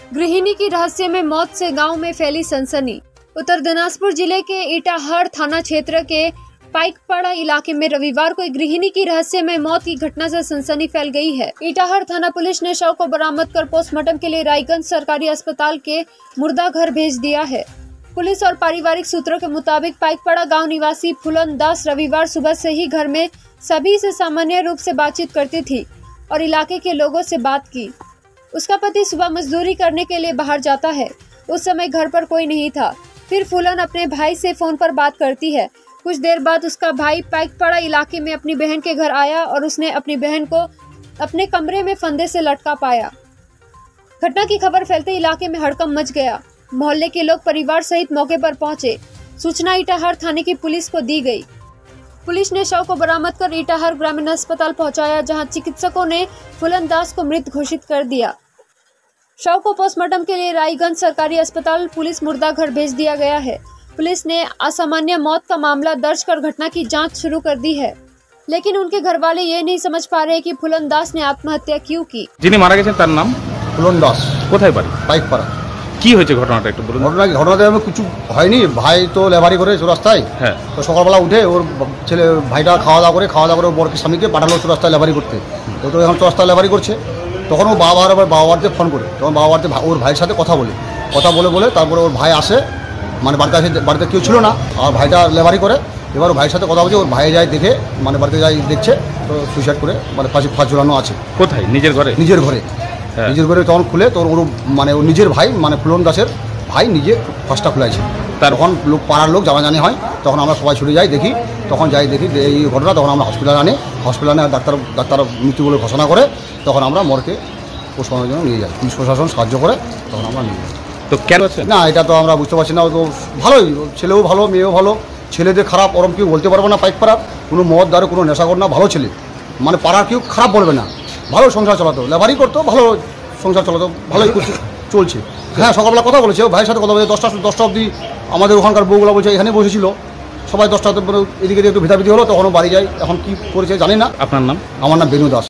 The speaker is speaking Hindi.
गृहिणी की रहस्य में मौत से गांव में फैली सनसनी। उत्तर दिनाजपुर जिले के इटाहर थाना क्षेत्र के पाइकपाड़ा इलाके में रविवार को एक गृहिणी की रहस्य में मौत की घटना से सनसनी फैल गई है। इटाहर थाना पुलिस ने शव को बरामद कर पोस्टमार्टम के लिए रायगंज सरकारी अस्पताल के मुर्दा घर भेज दिया है। पुलिस और पारिवारिक सूत्रों के मुताबिक पाइकपाड़ा गांव निवासी फूलन दास रविवार सुबह से ही घर में सभी से सामान्य रूप से बातचीत करती थी और इलाके के लोगों से बात की। उसका पति सुबह मजदूरी करने के लिए बाहर जाता है। उस समय घर पर कोई नहीं था। फिर फूलन अपने भाई से फोन पर बात करती है। कुछ देर बाद उसका भाई पाइकपाड़ा इलाके में अपनी बहन के घर आया और उसने अपनी बहन को अपने कमरे में फंदे से लटका पाया। घटना की खबर फैलते इलाके में हड़कंप मच गया। मोहल्ले के लोग परिवार सहित मौके पर पहुंचे। सूचना इटाहर थाने की पुलिस को दी गई। पुलिस ने शव को बरामद कर इटाहर ग्रामीण अस्पताल पहुंचाया, जहां चिकित्सकों ने फूलन दास को मृत घोषित कर दिया। शव को पोस्टमार्टम के लिए रायगंज सरकारी अस्पताल पुलिस मुर्दा घर भेज दिया गया है। पुलिस ने असामान्य मौत का मामला दर्ज कर घटना की जांच शुरू कर दी है, लेकिन उनके घर वाले ये नहीं समझ पा रहे कि फूलन दास ने आत्महत्या क्यों की। যিনি মারা গেছেন তার নাম ফুলন দাস। কোথায় বাড়ি? পাইকপাড়া। কি হয়েছে ঘটনাটা একটু বলুন। ঘটনাতে আমি কিছু হয়নি, ভাই তো লেবারি করে চৌরাস্তায়। হ্যাঁ, তো সকালবেলা উঠে ওর ছেলে ভাইটা খাওয়া দাওয়া করে ওর বরকে স্বামীকে পাঠালো চৌরাস্তায় লেবারি করতে। তো এখন চৌরাস্তায় লেবারি করছে, তখন ও বাবা বাড়িতে ফোন করে, তখন বাবা বাড়িতে ওর ভাইয়ের সাথে কথা বলে তারপরে ওর ভাই আসে, মানে বাড়িতে কেউ ছিল না, আর ভাইটা লেবারি করে। এবার ওর ভাইয়ের সাথে কথা বলছে, ওর ভাই যায় দেখে, মানে বাড়িতে যাই দেখছে তো সুইসাইড করে মানে ফাঁস ঝুলানো আছে। কোথায়? নিজের ঘরে। নিজের ঘরে তখন খুলে তোর ওর মানে ওর নিজের ভাই মানে ফুলন দাসের ভাই নিজে ফাঁসটা খুলাইছে। তখন পাড়ার লোক জানাজানি হয়, তখন আমরা সবাই ছুটে যাই দেখি, তখন দেখি এই ঘটনা, তখন আমরা হসপিটালে ডাক্তার মৃত্যু বলে ঘোষণা করে, তখন আমরা মরকে পোস্টমর্টমের জন্য নিয়ে যাই। পুলিশ প্রশাসন সাহায্য করে, তখন আমরা নিয়ে যাই। তো কেন না এটা তো আমরা বুঝতে পারছি না। তো ভালোই, ছেলেও ভালো মেয়েও ভালো। ছেলেদের খারাপ ওরম কেউ বলতে পারবে না। পাইকপাড়ার কোনো মদ দারু কোনো নেশাকর না, ভালো ছেলে, মানে পাড়ার কেউ খারাপ বলবে না। ভালো সংসার চালাতো, লেবারি করতো, ভালো সংসার চালাতো, ভালোই চলছে। হ্যাঁ, সকালবেলা কথা বলেছে, ভাইয়ের সাথে কথা বলেছে 10টা অবধি। আমাদের ওখানকার বউগুলো বলছে এখানে বসেছিল, সবাই 10টা এদিকে একটু ভিতাভিতি হলো, তখনও বাড়ি যায়। এখন কি করেছে জানি না। আপনার নাম? আমার নাম বেনু দাস।